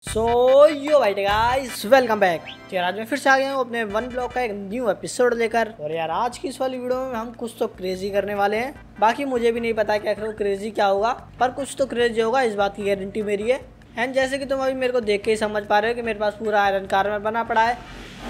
सो यो भाई guys welcome back. यार आज मैं फिर से आ गया हूँ अपने वन ब्लॉक का एक न्यू एपिसोड लेकर। और यार आज की इस वाली वीडियो में हम कुछ तो क्रेजी करने वाले हैं। बाकी मुझे भी नहीं पता क्या करूँ, क्रेजी क्या होगा, पर कुछ तो क्रेजी होगा, इस बात की गारंटी मेरी है। एंड जैसे कि तुम अभी मेरे को देख के ही समझ पा रहे हो कि मेरे पास पूरा आयरन कार बना पड़ा है।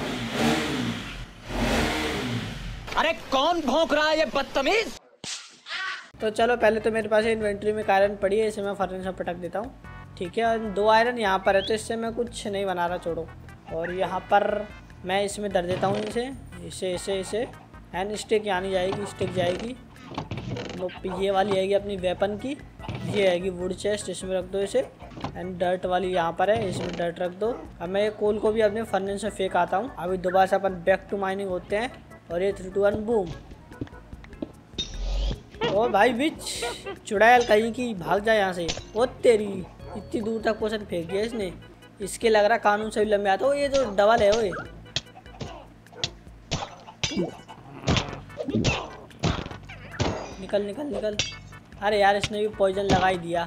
अरे कौन भौंक रहा है ये बदतमीज। तो चलो पहले तो मेरे पास इन्वेंट्री में आयरन पड़ी है, इसे मैं फर्नेस में पटक देता हूँ। ठीक है, और 2 आयरन यहाँ पर है तो इससे मैं कुछ नहीं बना रहा, छोड़ो। और यहाँ पर मैं इसमें धर देता हूँ इसे एंड स्टिक यहाँ नहीं जाएगी, स्टिक जाएगी वो ये वाली आएगी अपनी वेपन की। ये आएगी वुड चेस्ट, इसमें रख दो इसे। एंड डर्ट वाली यहाँ पर है, इसमें डर्ट रख दो। अब मैं ये कोल को भी अपने फर्नेस में फेंक आता हूँ। अभी दोबारा से अपन बैक टू माइनिंग होते हैं। और ये 3 2 1 बूम। ओ भाई बिच चुड़ैल कहीं की, भाग जाए यहाँ से। ओ तेरी, इतनी दूर तक पोषण फेंक दिया इसने। इसके लग रहा कानून से भी लंबे आता। ये जो डबल है ओए, निकल निकल निकल। अरे यार इसने भी पॉइजन लगा ही दिया।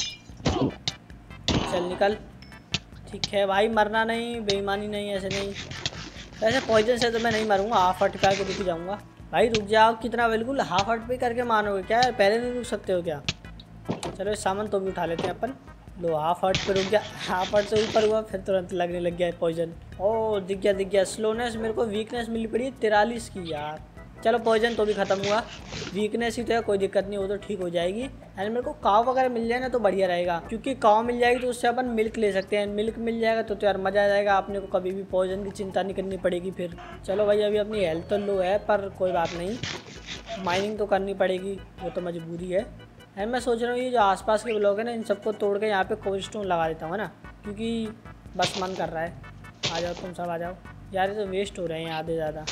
चल निकल। ठीक है भाई, मरना नहीं, बेईमानी नहीं, ऐसे नहीं। वैसे पॉइजन से तो मैं नहीं मरूंगा, हाफ हर्ट पे रुक जाऊंगा। भाई रुक जाओ, कितना बिल्कुल हाफ हर्ट पे करके मारोगे क्या? पहले नहीं रुक सकते हो क्या? चलो इस सामान तो भी उठा लेते हैं अपन। लो हाफ हर्ट पे रुक गया, हाफ हर्ट से ऊपर हुआ फिर तुरंत लगने लग गया है पॉइजन। ओ दिख गया। स्लोनेस मेरे को वीकनेस मिली पड़ी है 43 की यार। चलो पॉइजन तो भी ख़त्म हुआ, वीकनेस ही तो है, कोई दिक्कत नहीं, वो तो ठीक हो जाएगी। एंड मेरे को काव वगैरह मिल जाए ना तो बढ़िया रहेगा, क्योंकि काव मिल जाएगी तो उससे अपन मिल्क ले सकते हैं। मिल्क मिल जाएगा तो यार मज़ा आ जाएगा, आपने को कभी भी पॉइजन की चिंता नहीं करनी पड़ेगी फिर। चलो भाई अभी अपनी हेल्थ तो लो है, पर कोई बात नहीं, माइनिंग तो करनी पड़ेगी, वो तो मजबूरी है। एंड मैं सोच रहा हूँ ये जो आसपास के ब्लॉक है ना, इन सबको तोड़ के यहाँ पे कोबलस्टोन लगा देता हूँ, है ना, क्योंकि बस मन कर रहा है। आ जाओ तुम सब आ जाओ यार, ये तो वेस्ट हो रहे हैं आधे ज़्यादा।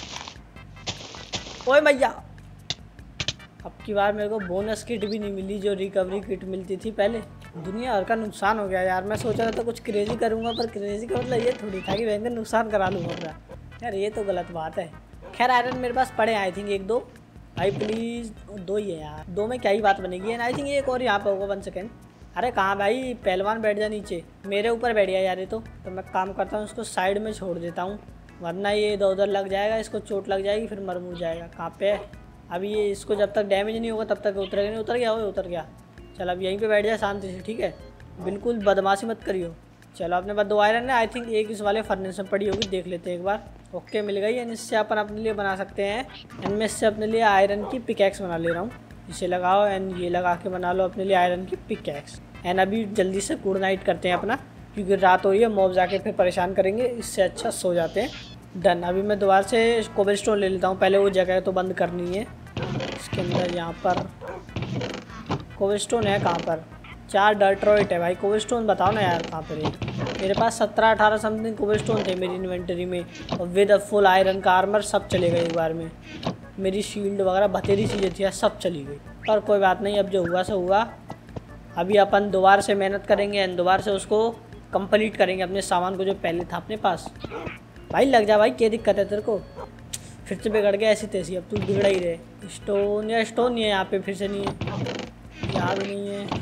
ओए भैया, अब की बार मेरे को बोनस किट भी नहीं मिली जो रिकवरी किट मिलती थी पहले। दुनिया भर का नुकसान हो गया यार। मैं सोच रहा था कुछ क्रेजी करूँगा, पर क्रेजी का मतलब ये थोड़ी था कि भयंकर नुकसान करा लूँगा अपना। यार ये तो गलत बात है। खैर आयरन मेरे पास पड़े आई थिंक 1 2। भाई प्लीज़ 2 ही है यार, 2 में क्या ही बात बनेगी। एंड आई थिंक एक और यहाँ पे होगा, 1 सेकेंड। अरे कहाँ भाई, पहलवान बैठ जा नीचे, मेरे ऊपर बैठ गया यार ये तो मैं काम करता हूँ, उसको साइड में छोड़ देता हूँ, वरना ये इधर उधर लग जाएगा, इसको चोट लग जाएगी, फिर मर मुर जाएगा। कहाँ पे है अभी ये? इसको जब तक डैमेज नहीं होगा तब तक उतरेगा नहीं। उतर गया, उतर गया। चल अब यहीं पे बैठ जाए शांति से, ठीक है, बिल्कुल बदमाशी मत करियो। चलो अपने पास 2 आयरन है, आई थिंक एक इस वाले फर्नेस में पड़ी होगी, देख लेते हैं एक बार। ओके मिल गई। एंड इससे अपन अपने लिए बना सकते हैं। एंड मैं इससे अपने लिए आयरन की पिकैक्स बना ले रहा हूँ। इसे लगाओ एंड ये लगा के बना लो अपने लिए आयरन की पिकैक्स। एंड अभी जल्दी से गुड नाइट करते हैं अपना, क्योंकि रात हो रही है, मॉब जाके फिर परेशान करेंगे, इससे अच्छा सो जाते हैं। डन। अभी मैं दोबारा से कोबलस्टोन ले लेता हूँ, पहले वो जगह तो बंद करनी है। इसके अंदर यहाँ पर कोबलस्टोन है कहाँ पर? 4 डर्ट्रॉइट है भाई। कोबलस्टोन बताओ ना यार कहाँ पर है? मेरे पास 17-18 समथिंग कोबलस्टोन थे मेरी इन्वेंटरी में, और विद अ फुल आयरन का आर्मर सब चले गए एक बार में। मेरी शील्ड वगैरह बतेरी चीज़ें थी सब चली गई, पर कोई बात नहीं, अब जो हुआ सो हुआ। अभी अपन दोबारा से मेहनत करेंगे एंड दोबारा से उसको कंप्लीट करेंगे, अपने सामान को जो पहले था अपने पास। भाई लग जा भाई, क्या दिक्कत है तेरे को? फिर से बिगड़ गया ऐसी तैसी, अब तू बिगड़ा ही रहे। स्टोन या स्टोन नहीं है यहाँ पे, फिर से नहीं है, यहाँ भी नहीं है।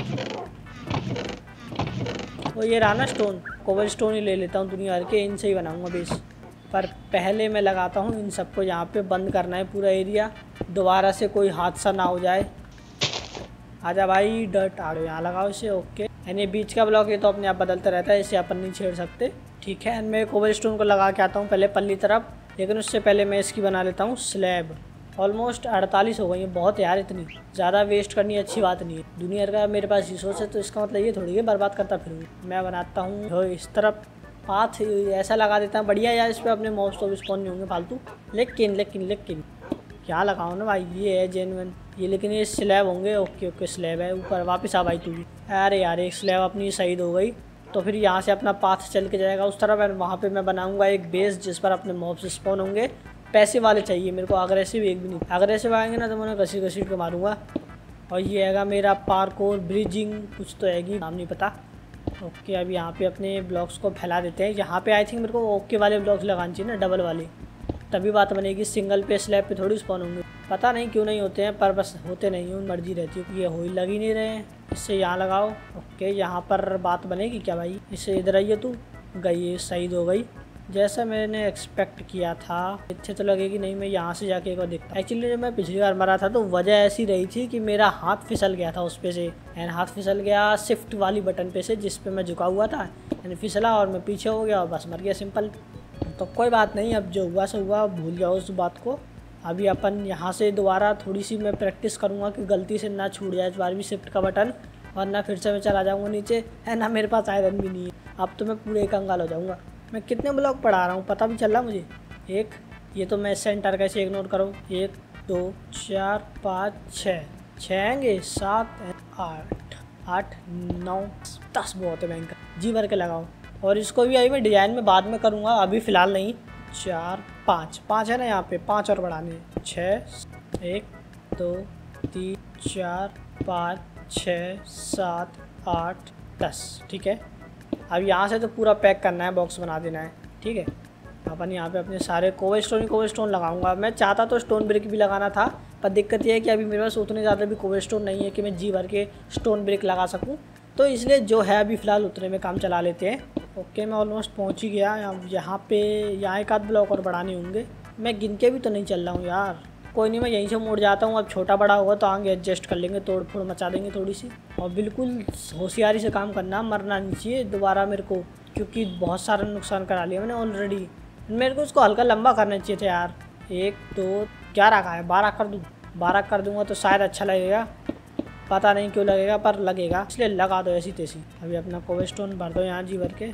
वो ये रहा ना स्टोन, कोबल स्टोन ही ले लेता हूँ दुनिया भर के, इनसे ही बनाऊँगा बेस। पर पहले मैं लगाता हूँ इन सबको, यहाँ पे बंद करना है पूरा एरिया, दोबारा से कोई हादसा ना हो जाए। आजा भाई डर्ट आड़ो, यहाँ लगाओ इसे। ओके। एंड ये बीच का ब्लॉक ये तो अपने आप बदलता रहता है, इसे अपन नहीं छेड़ सकते, ठीक है। एंड मैं कोबल स्टोन को लगा के आता हूँ पहले पल्ली तरफ, लेकिन उससे पहले मैं इसकी बना लेता हूँ स्लैब। ऑलमोस्ट 48 हो गई है, बहुत यार, इतनी ज़्यादा वेस्ट करनी अच्छी बात नहीं है। दुनिया का मेरे पास रिसोर्स है तो इसका मतलब ये थोड़ी है बर्बाद करता फिर। मैं बनाता हूँ इस तरफ पाथ ऐसा लगा देता हूँ बढ़िया यार, इस पर अपने मॉब्स तो स्पॉन नहीं होंगे फालतू। लेकिन क्या लगाऊँ ना भाई, ये है जेन्युइन ये, लेकिन ये स्लैब होंगे। ओके स्लैब है ऊपर। वापस आ भाई तू भी। अरे यार एक स्लैब अपनी शहीद हो गई, तो फिर यहाँ से अपना पाथ चल के जाएगा उस तरफ, और वहाँ पे मैं बनाऊंगा एक बेस जिस पर अपने मॉब्स स्पॉन होंगे। पैसे वाले चाहिए मेरे को, अग्रेसिव एक भी नहीं। अग्रेसिव आएंगे ना तो मैं उन्हें घसीट के मारूंगा। और ये हैगा मेरा पार्कोर ब्रिजिंग कुछ तो हैगी, नाम नहीं पता। ओके अभी यहाँ पे अपने ब्लॉक्स को फैला देते हैं। यहाँ पे आई थिंक मेरे को ओके वाले ब्लॉक्स लगाने चाहिए ना, डबल वाले। तभी बात बनेगी। सिंगल पे स्लैब पे थोड़ी स्पॉन होंगे, पता नहीं क्यों नहीं होते हैं, पर बस होते नहीं हैं, मर्जी रहती है। ये हो ही लग ही नहीं रहे हैं। इससे यहाँ लगाओ। ओके, यहाँ पर बात बनेगी क्या भाई? इससे इधर आइए, तू गई, सही हो गई जैसा मैंने एक्सपेक्ट किया था। अच्छे तो लगेगी नहीं, मैं यहाँ से जाके एक बार देखता। एक्चुअली जब मैं पिछली बार मरा था तो वजह ऐसी रही थी कि मेरा हाथ फिसल गया था उस पे से, एंड हाथ फिसल गया शिफ्ट वाली बटन पे से जिस पे मैं झुका हुआ था, एंड फिसला और मैं पीछे हो गया और बस मर गया, सिंपल। तो कोई बात नहीं, अब जो हुआ सो हुआ, भूल जाओ उस बात को। अभी अपन यहाँ से दोबारा थोड़ी सी मैं प्रैक्टिस करूँगा कि गलती से ना छूट जाए इस बार भी शिफ्ट का बटन, वरना फिर से मैं चला जाऊँगा नीचे, है ना। मेरे पास आयरन भी नहीं है, अब तो मैं पूरे कंगाल हो जाऊँगा। मैं कितने ब्लॉक पढ़ा रहा हूँ पता भी चल रहा मुझे। एक, ये तो मैं सेंटर कैसे इग्नोर करूँ। 1 2 4 5 6 आएंगे, 7 8 8 9 10 बहुत है भयंकर। जी भर के लगाओ। और इसको भी अभी मैं डिज़ाइन में बाद में करूँगा, अभी फ़िलहाल नहीं। 4 5 है ना, यहाँ पे 5 और बढ़ाने हैं। 6 1 2 3 4 5 6 7 8 10, ठीक है। अब यहाँ से तो पूरा पैक करना है, बॉक्स बना देना है, ठीक है। अपन यहाँ पे अपने सारे कोबल स्टोन लगाऊंगा। मैं चाहता तो स्टोन ब्रिक भी लगाना था, पर दिक्कत ये है कि अभी मेरे पास उतने ज़्यादा भी कोबल स्टोन नहीं है कि मैं जी भर के स्टोन ब्रिक लगा सकूँ, तो इसलिए जो है अभी फ़िलहाल उतने में काम चला लेते हैं। ओके, मैं ऑलमोस्ट पहुँच ही गया। यहाँ पे यहाँ एक आध ब्लॉक और बढ़ाने होंगे, मैं गिन के भी तो नहीं चल रहा हूँ यार। कोई नहीं, मैं यहीं से मुड़ जाता हूँ। अब छोटा बड़ा होगा तो आगे एडजस्ट कर लेंगे, तोड़ फोड़ मचा देंगे थोड़ी सी। और बिल्कुल होशियारी से काम करना, मरना नहीं चाहिए दोबारा मेरे को, क्योंकि बहुत सारा नुकसान करा लिया मैंने ऑलरेडी। मेरे को इसको हल्का लंबा करना चाहिए था यार। 1 2 11 का है, 12 कर दूँ। 12 कर दूँगा तो शायद अच्छा लगेगा, पता नहीं क्यों लगेगा पर लगेगा, इसलिए लगा दो ऐसी तैसी। अभी अपना कोबल स्टोन भर दो यहाँ जी भर के,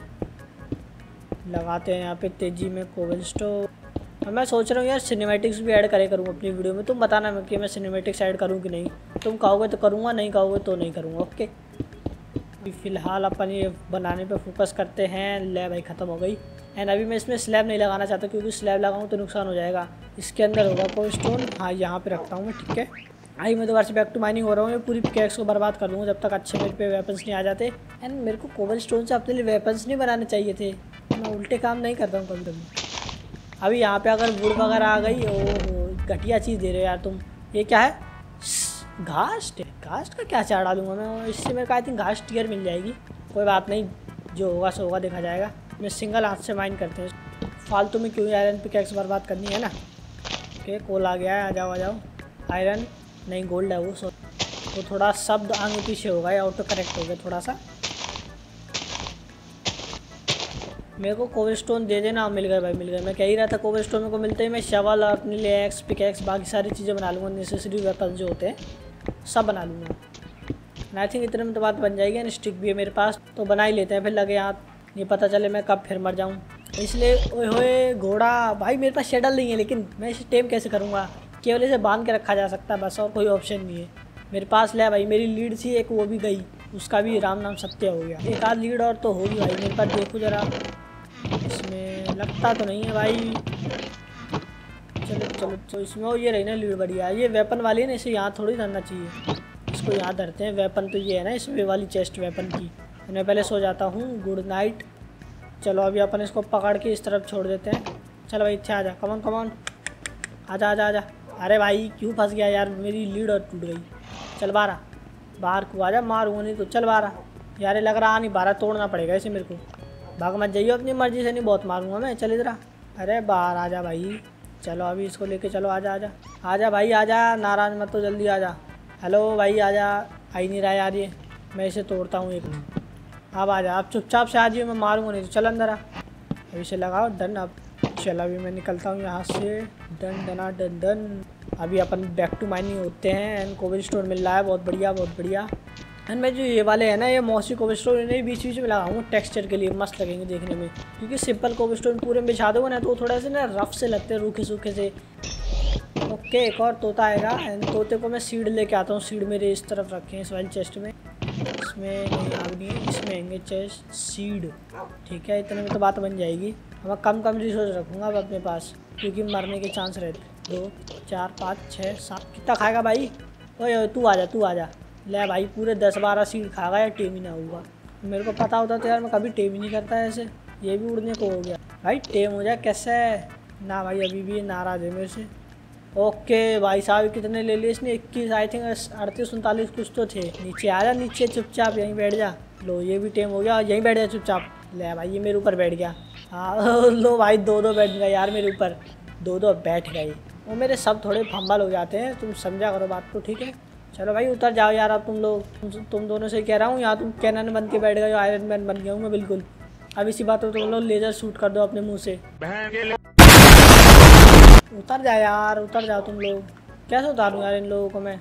लगाते हैं यहाँ पे तेज़ी में कोबल स्टोन। और मैं सोच रहा हूँ यार सिनेमैटिक्स भी ऐड करे करूँ अपनी वीडियो में। तुम बताना मैं कि मैं सिनेमैटिक्स ऐड करूँ कि नहीं। तुम कहोगे तो करूँगा, नहीं कहोगे तो नहीं करूँगा। ओके, अभी फ़िलहाल अपन ये बनाने पे फोकस करते हैं। लैब भाई ख़त्म हो गई, एंड अभी मैं इसमें स्लैब नहीं लगाना चाहता, क्योंकि स्लैब लगाऊँ तो नुकसान हो जाएगा। इसके अंदर होगा कोई स्टोन, हाँ यहाँ पर रखता हूँ मैं, ठीक है। आई मैं दोबारा से बैक टू माइनिंग हो रहा हूँ। मैं पूरी पिकैक्स को बर्बाद कर दूँगा जब तक अच्छे मेरे पे वेपन्स नहीं आ जाते। एंड मेरे को कोबल स्टोन से अपने लिए वेपन्स नहीं बनाने चाहिए थे, मैं उल्टे काम नहीं करता हूँ कभी कभी। अभी यहाँ पे अगर वुड वगैरह आ गई, ओहो घटिया चीज़ दे रहे हो यार तुम। ये क्या है? घास्ट है। घास्ट का क्या चार डालूंगा मैं, इससे मेरे को आई थिंक घास्ट टीयर मिल जाएगी। कोई बात नहीं, जो होगा सो होगा, देखा जाएगा। मैं सिंगल हाथ से माइन करते हैं, फालतू में क्यों आयरन पिकैक्स बर्बाद करनी है ना। ओके, कोल आ गया है, आ जाओ आ जाओ। आयरन नहीं, गोल्ड है वो, तो थोड़ा शब्द आगे पीछे होगा या ऑटो करेक्ट हो गया थोड़ा सा। मेरे को कोबल स्टोन दे देना। मिल गए भाई, मिल गए। मैं कह ही रहा था कोबल स्टोन मेरे को मिलते ही मैं शवल और अपने लिए एक्स पिकैक्स बाकी सारी चीज़ें बना लूँगा, नेसेसरी वेपन जो होते हैं सब बना लूँगा। आई थिंक इतने में तो बात बन जाएगी। एंड स्टिक भी है मेरे पास, तो बना ही लेते हैं, फिर लगे हाथ, ये पता चले मैं कब फिर मर जाऊँ। इसलिए ओए होए घोड़ा भाई, मेरे पास शेडल नहीं है, लेकिन मैं इसे टेम कैसे करूँगा? केवल इसे बांध के रखा जा सकता है बस, और कोई ऑप्शन नहीं है मेरे पास। ले भाई, मेरी लीड थी एक, वो भी गई, उसका भी राम नाम सत्य हो गया। एक आध लीड और तो होगी भाई मेरे पास, देखो ज़रा। इसमें लगता तो नहीं है भाई, चलो चलो। तो इसमें वो ये रही ना लीड, बढ़िया। ये वेपन वाली है ना, इसे यहाँ थोड़ी धरना चाहिए, इसको यहाँ धरते हैं। वेपन तो ये है ना इसमें वाली चेस्ट वेपन की। मैं पहले सो जाता हूँ, गुड नाइट। चलो अभी अपन इसको पकड़ के इस तरफ छोड़ देते हैं। चलो भाई इच्छा आजा, कमॉन कमॉन, आजा आजा आजा। अरे भाई क्यों फंस गया यार, मेरी लीड और टूट गई। चल बारह, बाहर को आजा, मारूंगा नहीं तो। चल बारह यार, लग रहा नहीं, बारह तोड़ना पड़ेगा इसे मेरे को। भाग मत जाइए अपनी मर्जी से, नहीं बहुत मारूंगा मैं। चल इधर। अरे बाहर आजा भाई, चलो अभी इसको लेके चलो। आजा आजा आजा भाई आजा, नाराज मत तो, जल्दी आजा। हेलो भाई आजा, आ ही नहीं रहा यार ये। मैं इसे तोड़ता हूँ एक। अब आजा, अब चुपचाप से आ जाइए, मैं मारूंगा नहीं तो। चल अंदर आ, अभी इसे लगाओ डन। अब चल अभी मैं निकलता हूँ यहाँ से, डन डना डन डन। अभी अपन बैक टू माइनिंग होते हैं। एंड कोबल स्टोन मिल रहा है, बहुत बढ़िया बहुत बढ़िया। एंड मैं जो ये वाले हैं ना, ये मॉसी कोबल स्टोन, इन्हें बीच बीच में लगाऊंगा टेक्सचर के लिए, मस्त लगेंगे देखने में। क्योंकि सिंपल कोबल स्टोन पूरे में बिछा दोगे ना तो थोड़ा से ना रफ से लगते हैं, रूखे सूखे से। ओके, एक और तोता आएगा। एंड तोते को मैं सीड लेके आता हूँ। सीड मेरे इस तरफ रखे हैं, इस वाली चेस्ट में। इसमें नहीं आगे, इसमें आएंगे चेस्ट सीड, ठीक है। इतने में तो बात बन जाएगी। मैं कम कम रिसोर्स रखूँगा अब अपने पास, क्योंकि मरने के चांस रहते। 2 4 5 6 7, कितना खाएगा भाई? ओए तू आजा, तू आजा। ले भाई, पूरे 10-12 सीड खा गया, टेम ही ना हुआ। मेरे को पता होता तो यार मैं कभी टेम ही नहीं करता ऐसे। ये भी उड़ने को हो गया भाई, टेम हो जाए कैसे? ना भाई अभी भी ये नाराज़ है मेरे से। ओके भाई साहब कितने ले लिए इसने? 21 आई थिंक 38 39 कुछ तो थे। नीचे आ जा, नीचे चुपचाप यहीं बैठ जा। लो ये भी टेम हो गया, यहीं बैठ जा चुपचाप। ले भाई ये मेरे ऊपर बैठ गया। हाँ लो भाई दो बैठ गए यार मेरे ऊपर, दो बैठ गए। वो मेरे सब थोड़े फंबल हो जाते हैं, तुम समझा करो बात को, ठीक है। चलो भाई उतर जाओ यार अब तुम लोग, तुम दोनों से कह रहा हूँ। यहाँ तुम कैनन बन के बैठ गए हो, आयरन मैन बन गया हूँ मैं बिल्कुल। अब इसी बात को तुम लोग लेज़र शूट कर दो अपने मुँह से। उतर जाओ यार, उतर जाओ तुम लोग। कैसे उतारूँ यार इन लोगों को मैं?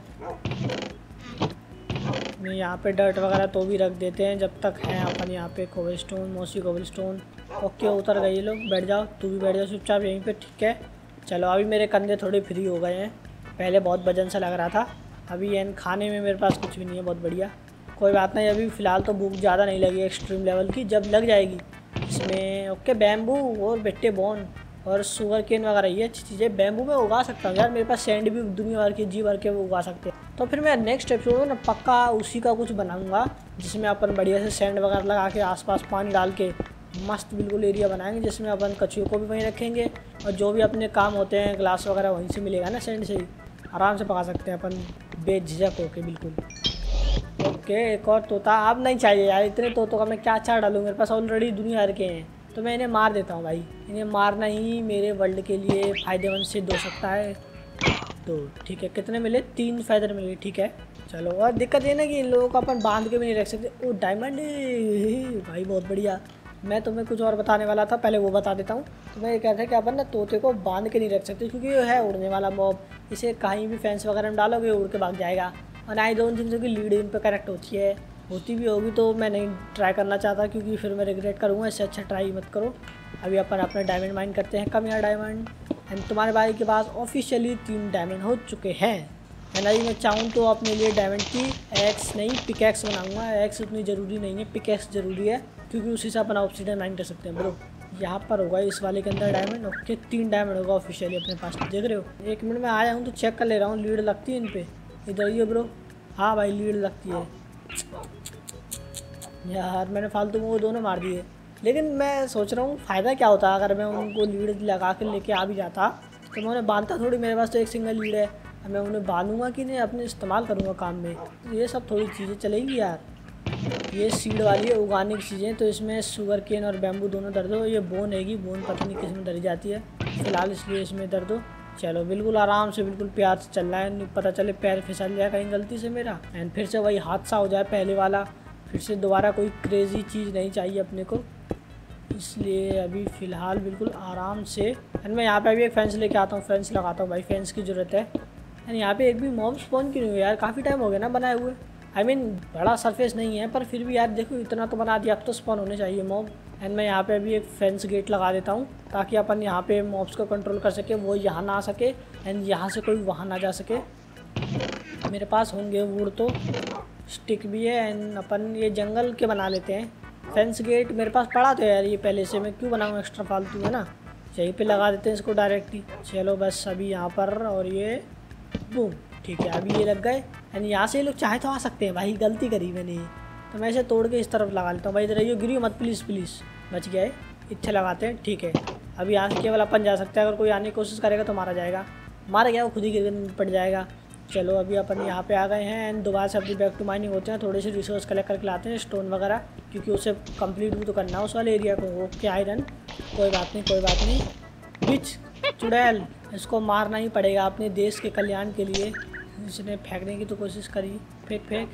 नहीं यहाँ पे डर्ट वगैरह तो भी रख देते हैं जब तक है अपन यहाँ पे कोबलस्टोन, मोसी कोबलस्टोन। ओके उतर गए ये लोग, बैठ जाओ, तू भी बैठ जाओ चुपचाप यहीं पे, ठीक है। चलो अभी मेरे कंधे थोड़े फ्री हो गए हैं, पहले बहुत वजन सा लग रहा था। अभी एन खाने में मेरे पास कुछ भी नहीं है, बहुत बढ़िया। कोई बात नहीं, अभी फ़िलहाल तो भूख ज़्यादा नहीं लगी एक्सट्रीम लेवल की, जब लग जाएगी इसमें। ओके बैम्बू और बेट्टे बोन और शुगर केन वगैरह ये अच्छी चीज़ें बैम्बू में उगा सकता हूँ यार। मेरे पास सैंड भी दुनिया भर के जी भर के वो उगा सकते हैं। तो फिर मैं नेक्स्ट एपिसोड में ना पक्का उसी का कुछ बनाऊँगा, जिसमें अपन बढ़िया से सैंड वगैरह लगा के आसपास पानी डाल के मस्त बिल्कुल एरिया बनाएंगे, जिसमें अपन कछुओं को भी वहीं रखेंगे और जो भी अपने काम होते हैं ग्लास वगैरह वहीं से मिलेगा ना, सैंड से ही आराम से पका सकते हैं अपन बेझिझक होके बिल्कुल। ओके एक और तोता। अब नहीं चाहिए यार, इतने तोतों का मैं क्या अच्छा डालूँ, मेरे पास ऑलरेडी दुनिया भर के हैं। तो मैं इन्हें मार देता हूँ भाई, इन्हें मारना ही मेरे वर्ल्ड के लिए फ़ायदेमंद सिद्ध हो सकता है। तो ठीक है, कितने मिले? 3 फेदर मिले, ठीक है। चलो और दिक्कत ये ना कि इन लोगों को अपन बांध के भी नहीं रख सकते। ओ डायमंड भाई बहुत बढ़िया। मैं तुम्हें कुछ और बताने वाला था, पहले वो बता देता हूँ। तो मैं ये कहता था कि अपन ना तोते को बांध के नहीं रख सकते, क्योंकि ये है उड़ने वाला मॉब। इसे कहीं भी फेंस वगैरह में डालोगे उड़ के भाग जाएगा। और आई डोंट थिंक सो कि लीड इन पर करेक्ट होती है, होती भी होगी तो मैं नहीं ट्राई करना चाहता, क्योंकि फिर मैं रिग्रेट करूँगा। इससे अच्छा ट्राई मत करो। अभी अपन अपने डायमंड माइन करते हैं। कम यार डायमंड। एंड तुम्हारे भाई के पास ऑफिशियली 3 डायमंड हो चुके हैं। एंड अभी मैं चाहूँ तो अपने लिए डायमंड की एक्स नहीं पिकैक्स बनाऊँगा। एक्स उतनी ज़रूरी नहीं है, पिकैक्स ज़रूरी है, क्योंकि उसी से अपन ऑब्सीडियन माइन कर सकते हैं ब्रो। यहाँ पर होगा इस वाले के अंदर डायमंड। ओके 3 डायमंड होगा ऑफिशियली अपने पास, देख रहे हो। 1 मिनट में आया हूँ तो चेक कर ले रहा हूँ लीड लगती है इन पर। इधर ही है ब्रो। हाँ भाई लीड लगती है यार। मैंने फालतू में वो दोनों मार दिए, लेकिन मैं सोच रहा हूँ फ़ायदा क्या होता अगर मैं उनको लीड लगा कर लेके आ भी जाता। तो मैं उन्हें बांधता थोड़ी, मेरे पास तो एक सिंगल लीड है। अब मैं उन्हें बांधूंगा कि नहीं अपने इस्तेमाल करूँगा काम में, तो ये सब थोड़ी चीज़ें चलेंगी यार। ये सीड वाली है उगाने की चीज़ें, तो इसमें शुगर केन और बैम्बू दोनों दर्द हो। ये बोन हैगी, बोन पता नहीं किस में डरी जाती है फ़िलहाल, इसलिए इसमें दर्द हो। चलो बिल्कुल आराम से बिल्कुल प्यार से चल रहा है, नहीं पता चले पैर फिसल जाए कहीं गलती से मेरा, एंड फिर से वही हादसा हो जाए पहले वाला। फिर से दोबारा कोई क्रेज़ी चीज़ नहीं चाहिए अपने को, इसलिए अभी फ़िलहाल बिल्कुल आराम से। एंड मैं यहाँ पे अभी एक फेंस लेके आता हूँ, फेंस लगाता हूँ भाई, फेंस की ज़रूरत है। एंड यहाँ पे एक भी मॉब स्पॉन क्यों नहीं हुआ यार? काफ़ी टाइम हो गया ना बनाए हुए। आई मीन बड़ा सरफेस नहीं है, पर फिर भी यार देखो इतना तो बना दिया, अब तो स्पॉन होने चाहिए मॉब। एंड मैं यहाँ पे अभी एक फेंस गेट लगा देता हूँ, ताकि अपन यहाँ पे मॉब्स को कंट्रोल कर सके, वो यहाँ ना आ सके एंड यहाँ से कोई वहाँ ना जा सके। मेरे पास होंगे वुड, तो स्टिक भी है। एंड अपन ये जंगल के बना लेते हैं फेंस गेट। मेरे पास पड़ा तो यार ये पहले से, मैं क्यों बनाऊँ एक्स्ट्रा फालतू, है ना। यहीं पे लगा देते हैं इसको डायरेक्टली। चलो बस अभी यहाँ पर, और ये बूम, ठीक है अभी ये लग गए। एंड यहाँ से ये लोग चाहे तो आ सकते हैं भाई, गलती करी मैंने, तो मैं इसे तोड़ के इस तरफ लगा लेता हूँ। भाई इधर रहिए, गिरियो मत प्लीज़ प्लीज़, बच गया है। इच्छा लगाते हैं, ठीक है। अभी यहाँ से केवल अपन जा सकते हैं, अगर कोई आने की कोशिश करेगा तो मारा जाएगा। मारा गया वो खुद ही गिर पड़ जाएगा। चलो अभी अपन यहाँ पे आ गए हैं एंड दोबारा से अपनी बैक टू माइनिंग होते हैं। थोड़े से रिसोर्स कलेक्ट करके लाते हैं, स्टोन वगैरह, क्योंकि उसे कंप्लीट भी तो करना है उस वाले एरिया को। ओके आयरन, कोई बात नहीं कोई बात नहीं। बिच चुड़ैल, इसको मारना ही पड़ेगा अपने देश के कल्याण के लिए। इसने फेंकने की तो कोशिश करी, फेंक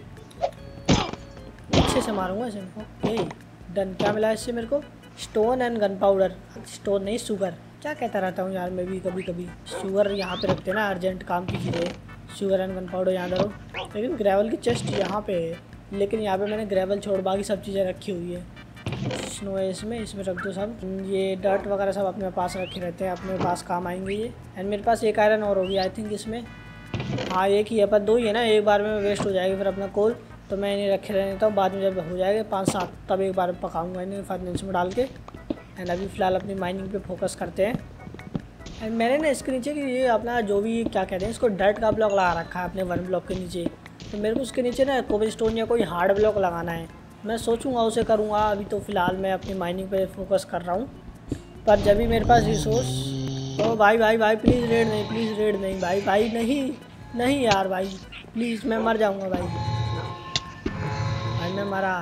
अच्छे से मारूंगा इसे। Okay done. क्या मिला इससे मेरे को? Stone and gunpowder. Stone नहीं शुगर, क्या कहता रहता हूँ यार मैं भी कभी कभी। शुगर यहाँ पे रखते हैं ना, अर्जेंट काम की चीज़ें। शुगर एंड गन पाउडर यहाँ धरो। लेकिन ग्रेवल की चेस्ट यहाँ पे है, लेकिन यहाँ पे मैंने ग्रेवल छोड़ बाकी सब चीज़ें रखी हुई है। स्नो है इसमें रख दो सब। ये डर्ट वगैरह सब अपने पास रखे रहते हैं, अपने पास काम आएंगे ये। एंड मेरे पास एक आयरन और होगी आई थिंक इसमें। हाँ एक ही है, पर 2 ही है ना, एक बार में वेस्ट हो जाएगी फिर अपना कोल। तो मैं इन्हें रखे रहने देता हूँ, बाद में जब हो जाएगा 5-7 तब एक बार पकाऊंगा इन्हें फर्नेस में डाल के। एंड अभी फ़िलहाल अपनी माइनिंग पे फोकस करते हैं। एंड मैंने ना इसके नीचे कि ये अपना जो भी क्या कहते हैं इसको, डर्ट का ब्लॉक लगा रखा है अपने 1 ब्लॉक के नीचे। तो मेरे को उसके नीचे ना कोबलस्टोन या कोई हार्ड ब्लॉक लगाना है। मैं सोचूंगा उसे करूँगा, अभी तो फ़िलहाल मैं अपनी माइनिंग पे फोकस कर रहा हूँ। पर जब भी मेरे पास रिसोर्स ओ भाई भाई भाई प्लीज़ रेड नहीं, प्लीज़ रेड नहीं भाई, भाई नहीं नहीं यार भाई प्लीज़, मैं मर जाऊंगा भाई, भाई मैं मरा।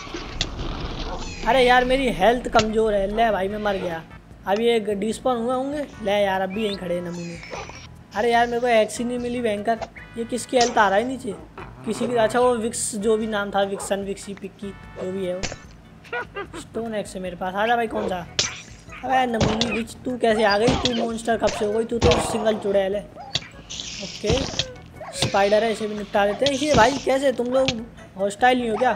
अरे यार मेरी हेल्थ कमज़ोर है, ले भाई मैं मर गया। अभी एक डिस्पॉन हुए होंगे, ले यार अब भी यहीं खड़े हैं नमूने। अरे यार मेरे को एक्स ही नहीं मिली भयंकर, ये किसकी हेल्थ आ रहा है नीचे, किसी की। अच्छा वो विक्स जो भी नाम था, विक्सन विक्सी पिक्की जो भी है वो। स्टोन एक्स है मेरे पास, आजा भाई। कौन सा? अबे नमूनी विच, तू कैसे आ गई? तू मॉन्स्टर कब से हो गई? तू तो सिंगल चुड़ैल है। ओके स्पाइडर है, इसे भी निपटा देते हैं। ये भाई कैसे तुम लोग हॉस्टाइल नहीं हो क्या?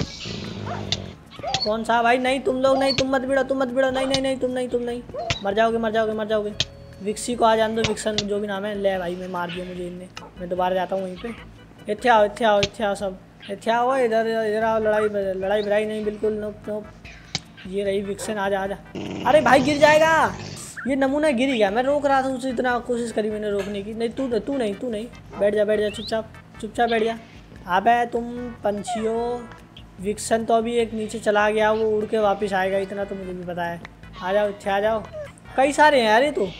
कौन सा भाई? नहीं तुम लोग नहीं, तुम मत भिड़ो, तुम मत भिड़ो, नहीं नहीं नहीं, तुम नहीं मर जाओगे मर जाओगे मर जाओगे। विक्सी को आ जान दो, विक्सन जो भी नाम है। ले भाई मैं मार दिया मुझे इनने, मैं दोबारा जाता हूँ वहीं पे। इत्थे आओ इत्थे आओ इत्थे आओ सब, इत्थे आओ इधर इधर आओ। लड़ाई लड़ाई भिड़ाई नहीं बिल्कुल, नोप नोप। ये रही विक्सन, आजा आजा। अरे भाई गिर जाएगा, ये नमूना गिर गया। मैं रोक रहा था उसे, इतना कोशिश करी मैंने रोकने की। नहीं तू नहीं बैठ जा चुपचाप बैठ जा। अबे तुम पंछियों, विक्सन तो अभी एक नीचे चला गया, वो उड़ के वापस आएगा, इतना तो मुझे भी पता है। आ जाओ इत्थे आ जाओ, कई सारे हैं यार ये तो।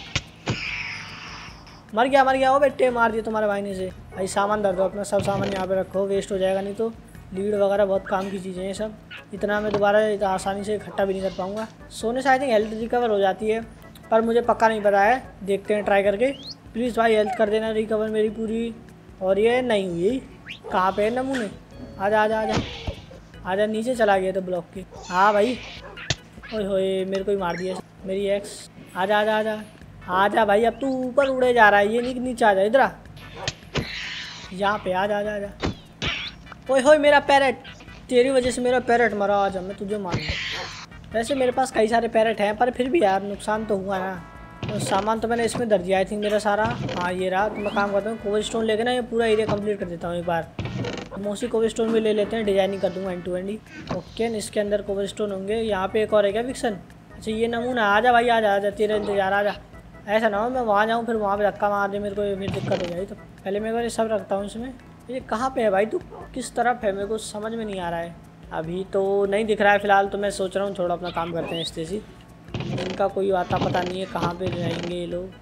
मर गया वो बेटे, मार दिया तुम्हारे भाई ने से। भाई सामान धर दो अपना, सब सामान यहाँ पे रखो, वेस्ट हो जाएगा नहीं तो। लीड वगैरह बहुत काम की चीज़ें हैं ये सब, इतना मैं दोबारा आसानी से इकट्ठा भी नहीं कर पाऊँगा। सोने से आई थिंक हेल्थ रिकवर हो जाती है, पर मुझे पक्का नहीं पता है, देखते हैं ट्राई करके। प्लीज़ भाई हेल्थ कर देना रिकवर मेरी पूरी। और ये नहीं हुई, कहाँ पे है नमूने? आजा आजा आजा आजा, नीचे चला गया था ब्लॉक के। हाँ भाई, ओए होए मेरे को ही मार दिया मेरी एक्स। आजा आजा आजा आजा भाई, अब तू ऊपर उड़े जा रहा है, ये नहीं नीचे आ जा, इधर आ, यहाँ पे आजा आजा आजा। ओए होए मेरा पैरेट, तेरी वजह से मेरा पैरेट मरा। आजा मैं तुझे मारूंगा। वैसे मेरे पास कई सारे पैरेट हैं, पर फिर भी यार नुकसान तो हुआ ना। तो सामान तो मैंने इसमें धर दिया आई थिंक मेरा सारा। हाँ ये रहा। तो मैं काम करता हूँ, कोबल स्टोन लेके ना ये पूरा एरिया कंप्लीट कर देता हूँ एक बार। मोस्टली कोबल स्टोन भी ले लेते हैं, डिजाइनिंग कर दूँगा एंड टू एंड ही। ओके इसके अंदर कोबल स्टोन होंगे। यहाँ पे एक और है क्या विक्सन? अच्छा ये नमूना, आजा भाई आजा आजा, तेरा इंतजार आजा। ऐसा ना हो मैं वहाँ जाऊँ फिर वहाँ पे धक्का मार दे मेरे को, फिर दिक्कत हो जाएगी। तो पहले मैं ये सब रखता हूँ इसमें। ये कहाँ पे है भाई? तू किस तरफ है? मेरे को समझ में नहीं आ रहा है, अभी तो नहीं दिख रहा है फिलहाल। तो मैं सोच रहा हूँ थोड़ा अपना काम करते हैं इससे ही, इनका कोई आता पता नहीं है कहाँ पे रहेंगे ये लोग।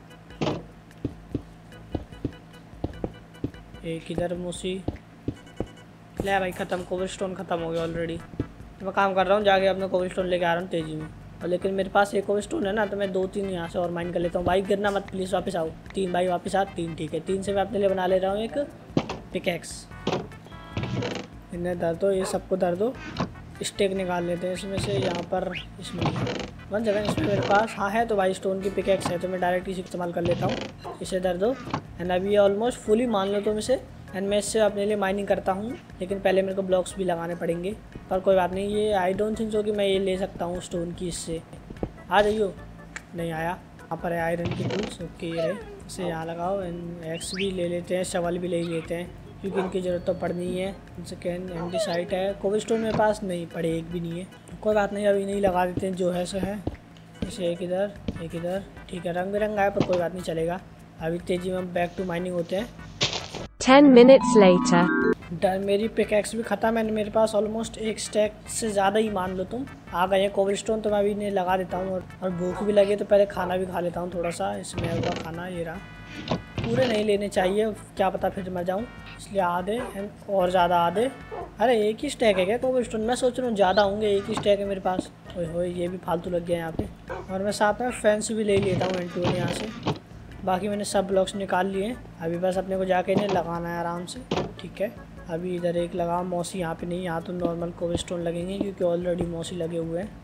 एक इधर मोसी, ले भाई ख़त्म, कोबल स्टोन ख़त्म हो गया ऑलरेडी। तो मैं काम कर रहा हूँ, जाके अपने कोबल स्टोन लेके आ रहा हूँ तेज़ी में। और लेकिन मेरे पास एक कोबल स्टोन है ना, तो मैं 2-3 यहाँ से और माइन कर लेता हूँ। भाई गिरना मत प्लीज़, वापस आओ। 3 भाई वापस आ, 3 ठीक है। 3 से मैं अपने लिए बना ले रहा हूँ एक पिकैक्स। इन्हें धर दो, ये सबको धर दो। स्टेक निकाल लेते हैं इसमें से, यहाँ पर इसमें 1 सेकंड, इसमें मेरे पास हाँ है तो भाई स्टोन की पिकैक्स है, तो मैं डायरेक्ट इसे इस्तेमाल कर लेता हूँ। इसे धर दो एंड अभी ये ऑलमोस्ट फुली मान लो तुम इसे। एंड मैं इससे अपने लिए माइनिंग करता हूँ, लेकिन पहले मेरे को ब्लॉक्स भी लगाने पड़ेंगे, पर कोई बात नहीं। ये आई डोंट थिंक सो कि मैं ये ले सकता हूँ स्टोन की इससे। आ जाइयो, नहीं आया। यहाँ पर है आयरन की टूल्स। ओके ये रहे, इसे यहाँ लगाओ। एंड एक्स भी ले लेते हैं, शवल भी ले लेते हैं, क्योंकि इनकी ज़रूरत तो पड़नी है। सेकेंड एंटी साइट है, कोबल स्टोन मेरे पास नहीं पड़े, एक भी नहीं है। कोई बात नहीं, अभी नहीं लगा देते हैं, जो है सो है। इसे एक इधर ठीक है। रंग बिरंगा है पर कोई बात नहीं चलेगा। अभी तेज़ी में बैक टू माइनिंग होते हैं। 10 minutes later. मेरी पिकैक्स भी ख़त्म है, मेरे पास ऑलमोस्ट एक स्टैक से ज़्यादा ही मान लो तुम आ गए हैं कोबल स्टोन। तो मैं अभी इन्हें लगा देता हूँ, और भूख भी लगे तो पहले खाना भी खा लेता हूँ थोड़ा सा। इसमें होगा खाना, ये रहा। पूरे नहीं लेने चाहिए, क्या पता फिर मर जाऊँ, इसलिए आधे एंड और ज़्यादा आधे। अरे एक ही स्टैक है क्या कोबल स्टोन? मैं सोच रहा हूँ ज़्यादा होंगे, एक ही स्टैक है मेरे पास। ओए ये भी फालतू लग गया यहाँ पे। और मैं साथ में फैंस भी ले लेता हूँ एंड टू एंड यहाँ से। बाकी मैंने सब ब्लॉक्स निकाल लिए हैं, अभी बस अपने को जाके इन्हें लगाना है आराम से। ठीक है अभी इधर एक लगा, मौसी यहाँ पे नहीं, यहाँ तो नॉर्मल कोबल स्टोन लगेंगे क्योंकि ऑलरेडी मौसी लगे हुए हैं।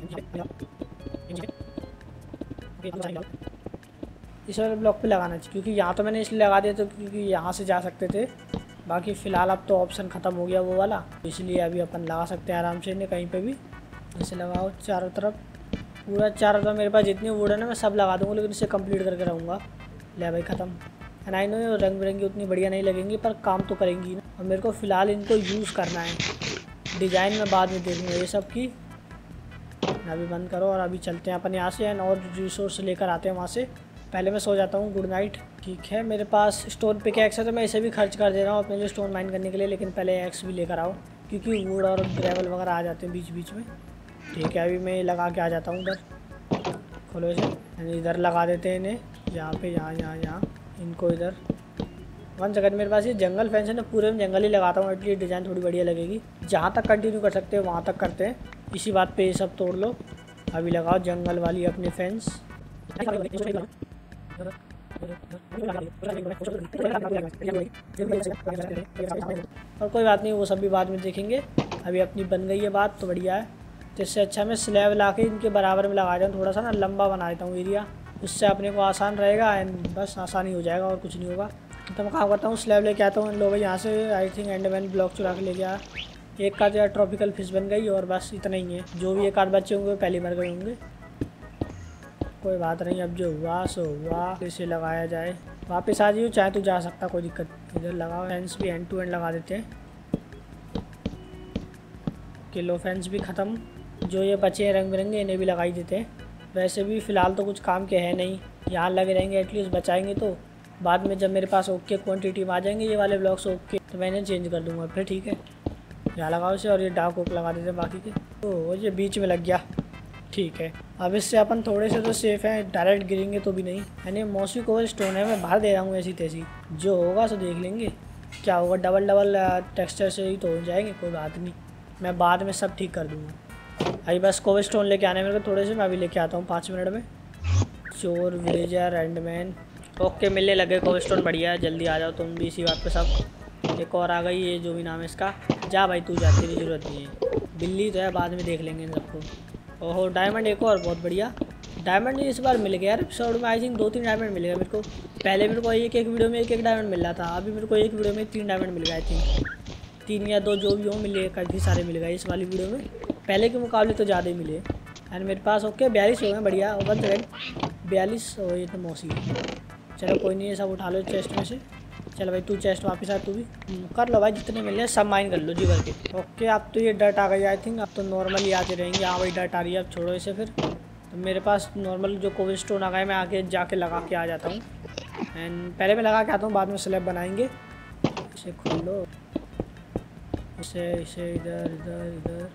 इस वाले ब्लॉक पे लगाना चाहिए, क्योंकि यहाँ तो मैंने इसलिए लगा दिया तो क्योंकि यहाँ से जा सकते थे। बाकी फ़िलहाल अब तो ऑप्शन ख़त्म हो गया वो वाला, इसलिए अभी अपन लगा सकते हैं आराम से इन्हें कहीं पे भी। इसे लगाओ चारों तरफ, पूरा चारों तरफ। मेरे पास जितनी वुड है ना मैं सब लगा दूँगा, लेकिन इसे कंप्लीट करके रहूँगा। ले भाई ख़त्म। एंड आई नो रंग बिरंगी उतनी बढ़िया नहीं लगेंगी, पर काम तो करेंगी ना। और मेरे को फ़िलहाल इनको यूज़ करना है, डिज़ाइन में बाद में देखूँगा ये सब की। अभी बंद करो और अभी चलते हैं अपन यहाँ से, एंड और रिसोर्स लेकर आते हैं वहाँ से। पहले मैं सो जाता हूँ, गुड नाइट। ठीक है मेरे पास स्टोन पिकैक्स है तो मैं इसे भी खर्च कर दे रहा हूँ अपने जो स्टोन माइन करने के लिए, लेकिन पहले एक्स भी लेकर आओ क्योंकि वुड और ग्रेवल वगैरह आ जाते हैं बीच बीच में। ठीक है अभी मैं लगा के आ जाता हूँ उधर। खोलो इसे, इधर लगा देते हैं इन्हें, यहाँ पे, यहाँ इनको इधर। 1 सेकंड, मेरे पास ये जंगल फेंस है ना, पूरे में जंगल ही लगाता हूँ, एटलीस्ट डिज़ाइन थोड़ी बढ़िया लगेगी। जहाँ तक कंटिन्यू कर सकते हो वहाँ तक करते हैं। इसी बात पे ये सब तोड़ लो। अभी लगाओ जंगल वाली अपनी फेंस। और कोई बात नहीं, वो सब भी बाद में देखेंगे। अभी अपनी बन गई है बात तो बढ़िया है। तो इससे अच्छा मैं स्लैब ला के इनके बराबर में लगा देता हूँ, थोड़ा सा ना लंबा बना देता हूँ एरिया, उससे अपने को आसान रहेगा एंड बस आसानी हो जाएगा और कुछ नहीं होगा। तो मैं काम करता हूँ, स्लैब लेके आता हूँ इन लोगों यहाँ से। आई थिंक एंडरमैन ब्लॉक चुरा के ले गया। एक का जो ट्रॉपिकल फिश बन गई और बस इतना ही है। जो भी एक आध बच्चे होंगे पहले मर गए होंगे। कोई बात नहीं, अब जो हुआ सो हुआ। इसे लगाया जाए, वापस आ जाइए, चाहे तो जा सकता, कोई दिक्कत। इधर लगाओ फेंस भी, एंड टू एंड लगा देते हैं। किलो फेंस भी ख़त्म। जो ये बचे हैं रंग बिरंगे इन्हें भी लगाई देते हैं। वैसे भी फ़िलहाल तो कुछ काम के है नहीं, यहाँ लगे रहेंगे, एटलीस्ट बचाएंगे तो बाद में जब मेरे पास ओके क्वांटिटी में आ जाएंगे ये वाले ब्लॉक्स ओके, तो मैं इन्हें चेंज कर दूँगा फिर। ठीक है, यहाँ लगाओ इसे और ये डार्क ओक लगा देते हैं बाकी के। तो ये बीच में लग गया, ठीक है। अब इससे अपन थोड़े से तो सेफ़ हैं, डायरेक्ट गिरेंगे तो भी नहीं। यानी मौसी कोवल स्टोन है, मैं बाहर दे रहा हूँ ऐसी तैसी, जो होगा सो देख लेंगे क्या होगा। डबल टेक्सचर से ही तो हो जाएंगे, कोई बात नहीं, मैं बाद में सब ठीक कर दूँगा। अभी बस कोवल स्टोन लेके आने मेरे को थोड़े से, मैं अभी लेके आता हूँ 5 मिनट में। चोर, विलेजर, एंडमैन, ओके मिलने लगे कोवल स्टोन, बढ़िया है। जल्दी आ जाओ तुम भी इसी बात पे सब। एक और आ गई, ये जो भी नाम है इसका। जा भाई तू जा, तेरी ज़रूरत नहीं है। बिल्ली तो है, बाद में देख लेंगे इन सबको। ओहो डायमंड एक और, बहुत बढ़िया। डायमंड इस बार मिल गया यार एपिसोड में। आई थिंक 2-3 डायमंड मिल गया मेरे को। पहले मेरे को एक वीडियो में एक डायमंड मिल रहा था, अभी मेरे को एक वीडियो में 3 डायमंड मिल गया। आई थिंक 3 या 2 जो भी हो मिले, काफ़ी सारे मिल गए इस वाली वीडियो में। पहले के मुकाबले तो ज़्यादा ही मिले। एंड मेरे पास ओके 42 हो गए, बढ़िया। 1 सेकंड, 42 हो, ये तो मौसी है। चलो कोई नहीं, ये सब उठा लो चेस्ट में से। चल भाई तू चेस्ट वापस आ, तू भी कर लो भाई, जितने मिल रहे सब माइन कर लो जी भर के। ओके अब तो ये डर्ट आ गई आई थिंक, अब तो नॉर्मली आते रहेंगे। हाँ भाई डर्ट आ रही है, अब छोड़ो इसे फिर। तो मेरे पास नॉर्मल जो कोवल स्टोन आ गया, मैं आगे जाके लगा के आ जाता हूँ। एंड पहले मैं लगा के आता हूँ, बाद में स्लैब बनाएंगे। इसे खोल लो, इसे इधर इधर इधर।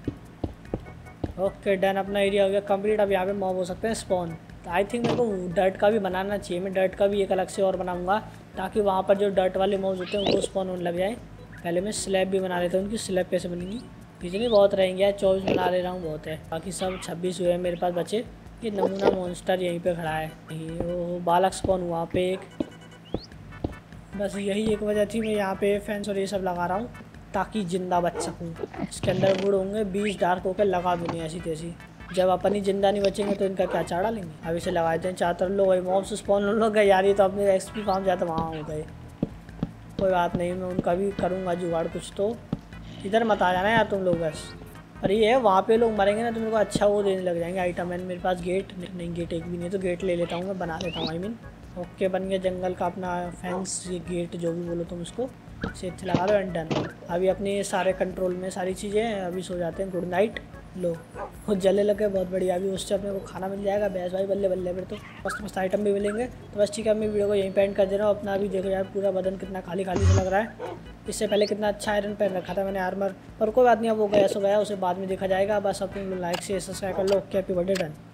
ओके डन, अपना एरिया हो गया कंप्लीट। अब यहाँ पे मॉब हो सकते हैं स्पॉन। आई थिंक मेरे को डर्ट का भी बनाना चाहिए, मैं डर्ट का भी एक अलग से और बनाऊंगा, ताकि वहाँ पर जो डर्ट वाले मॉब्स होते हैं वो स्पॉन होने लग जाए। पहले मैं स्लैब भी बना लेता हूँ, उनकी स्लैब कैसे बनेंगी। कितनी बहुत रहेंगे यार, 24 बना ले रहा हूँ, बहुत है। बाकी सब 26 हुए हैं मेरे पास बचे। ये नमूना मॉन्स्टर यहीं पे खड़ा है, वो बालक स्पॉन वहाँ पे एक। बस यही एक वजह थी मैं यहाँ पे फेंस और ये सब लगा रहा हूँ, ताकि जिंदा बच सकूँ। इसके अंदर गुड़ होंगे, 20 डार्क होकर लगा दूँ ऐसी तैसी। जब अपन ही जिंदा नहीं बचेंगे तो इनका क्या चाड़ा लेंगे। अब इसे लगा देते हैं चारों तरफ। लो भाई मॉब्स स्पॉन हो गए यार, ये तो अपने एक्सपी फार्म जाते वहाँ हो गए। कोई बात नहीं, मैं उनका भी करूँगा जुगाड़ कुछ तो। इधर मत आ जाना यार तुम लोग बस। अरे ये वहाँ पे लोग मरेंगे ना तो मेरे को अच्छा वो देने लग जाएंगे आइटम। एंड मेरे पास गेट नहीं, गेट एक भी नहीं, तो गेट ले लेता हूँ, मैं बना लेता हूँ। आई मीन ओके बन गया जंगल का अपना फेंस, ये गेट जो भी बोलो तुम उसको। से लगा लो एंड डन। अभी अपने सारे कंट्रोल में सारी चीज़ें हैं, अभी सो जाते हैं। Good night. लो खुद जले लगे, बहुत बढ़िया। अभी उससे अपने को खाना मिल जाएगा, बैस भाई बल्ले बल्ले। फिर तो मस्त मस्त आइटम भी मिलेंगे। तो बस ठीक है, मैं वीडियो को यहीं पे एंड कर दे रहा हूँ। अपना अभी देखो यार पूरा बदन कितना खाली खाली से लग रहा है। इससे पहले कितना अच्छा आयरन पहन रखा था मैंने, आर्मर। और कोई बात नहीं, अब वो गया सो गया, उसे बाद में देखा जाएगा। बस अपने लाइक से सब्सक्राइब कर लो। Okay happy birthday done.